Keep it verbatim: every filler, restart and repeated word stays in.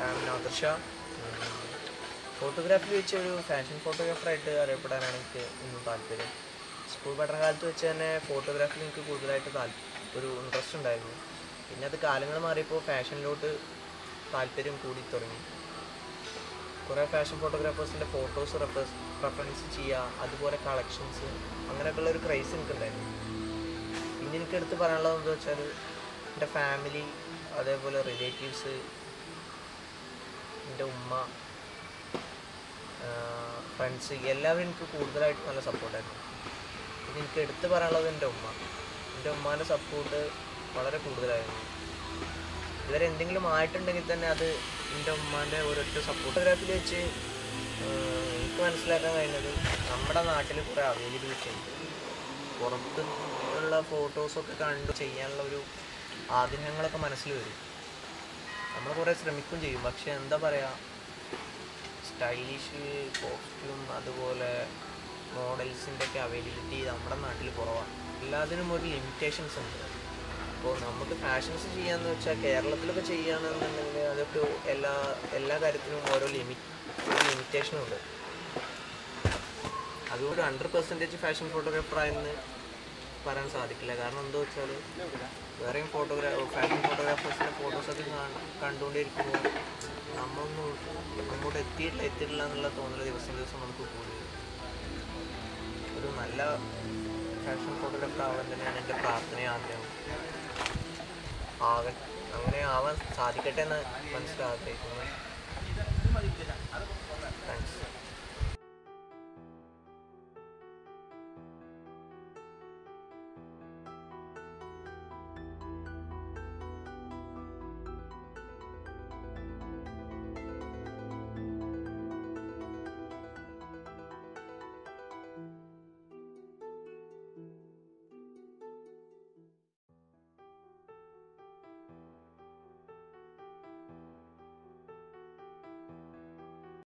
I'm Nadir Shah. Photography വെച്ച് ഒരു fashion ഫോട്ടോഗ്രാഫറായിട്ട് അറിയപ്പെടാനാണ് എനിക്ക് ഇന്നും താല്പര്യം. സ്കൂൾ പഠനകാലത്ത് വെച്ച് തന്നെ ഫോട്ടോഗ്രാഫിയിൽ എനിക്ക് കൂടുതലായിട്ട് താല്പര്യം ഒരു ഇൻട്രസ്റ്റ് ഉണ്ടായിരുന്നു. പിന്നെ അത് കാലങ്ങൾ മാറിയപ്പോൾ ഫാഷനിലോട്ട് താല്പര്യം കൂടി തുടങ്ങി. കുറേ ഫാഷൻ ഫോട്ടോഗ്രാഫേഴ്സിൻ്റെ ഫോട്ടോസ് റെഫേഴ്സ് റെഫറൻസ് ചെയ്യുക, അതുപോലെ കളക്ഷൻസ്, അങ്ങനെയൊക്കെയുള്ള ഒരു ക്രൈസ് എനിക്കുണ്ടായിരുന്നു. പിന്നെ എനിക്കെടുത്ത് പറയാനുള്ളത് എന്താ വെച്ചാൽ എൻ്റെ ഫാമിലി, അതേപോലെ റിലേറ്റീവ്സ്, എൻ്റെ ഉമ്മ, ഫ്രണ്ട്സ്, എല്ലാവരും എനിക്ക് കൂടുതലായിട്ട് നല്ല സപ്പോർട്ടായിരുന്നു. പിന്നെ എനിക്ക് എടുത്ത് പറയാനുള്ളത് എൻ്റെ ഉമ്മ. എൻ്റെ ഉമ്മാൻ്റെ സപ്പോർട്ട് വളരെ കൂടുതലായിരുന്നു. ഇതുവരെ എന്തെങ്കിലും ആയിട്ടുണ്ടെങ്കിൽ തന്നെ അത് എൻ്റെ ഉമ്മാൻ്റെ ഒരൊറ്റ ഫോട്ടോഗ്രാഫിയിൽ വെച്ച് എനിക്ക് മനസ്സിലാക്കാൻ കഴിഞ്ഞത് നമ്മുടെ നാട്ടിൽ കുറേ അവൈലബിലിറ്റി ഉണ്ട്. പുറത്ത് ഉള്ള ഫോട്ടോസൊക്കെ കണ്ടു ചെയ്യാനുള്ള ഒരു ആഗ്രഹങ്ങളൊക്കെ മനസ്സിൽ വരും. നമ്മൾ കുറേ ശ്രമിക്കുകയും ചെയ്യും. പക്ഷെ എന്താ പറയുക, സ്റ്റൈലിഷ് കോസ്റ്റ്യൂം അതുപോലെ മോഡൽസിൻ്റെ ഒക്കെ അവൈലബിലിറ്റി നമ്മുടെ നാട്ടിൽ കുറവാണ്. എല്ലാത്തിനും ഒരു ലിമിറ്റേഷൻസ് ഉണ്ട്. അപ്പോൾ നമുക്ക് ഫാഷൻസ് ചെയ്യാമെന്ന് വെച്ചാൽ കേരളത്തിലൊക്കെ ചെയ്യുകയാണെന്നുണ്ടെങ്കിൽ അതൊക്കെ എല്ലാ എല്ലാ കാര്യത്തിനും ഓരോ ലിമിറ്റ് ലിമിറ്റേഷനും ഉണ്ട്. അതുകൊണ്ട് ഹൺഡ്രഡ് പെർസെൻറ്റേജ് ഫാഷൻ ഫോട്ടോഗ്രാഫറായെന്ന് പറയാൻ സാധിക്കില്ല. കാരണം എന്താ വെച്ചാൽ വേറെയും ഫോട്ടോഗ്രാ ഫാഷൻ ഫോട്ടോഗ്രാഫേഴ്സിൻ്റെ ഫോട്ടോസൊക്കെ കണ്ടുകൊണ്ടിരിക്കുമ്പോൾ നമ്മളൊന്നും അങ്ങോട്ട് എത്തിയിട്ടില്ല എത്തിയിട്ടില്ല എന്നുള്ള തോന്നൽ ദിവസം ദിവസം നമുക്ക് കൂടി വരും. ഒരു നല്ല ഫാഷൻ ഫോട്ടോഗ്രാഫർ ആവാൻ തന്നെയാണ് എൻ്റെ പ്രാർത്ഥനയും ആഗ്രഹം. ആകൻ അങ്ങനെ ആവാൻ സാധിക്കട്ടെ എന്ന് മനസ്സിലാഗ്രഹിക്കുന്നു. താങ്ക്സ്.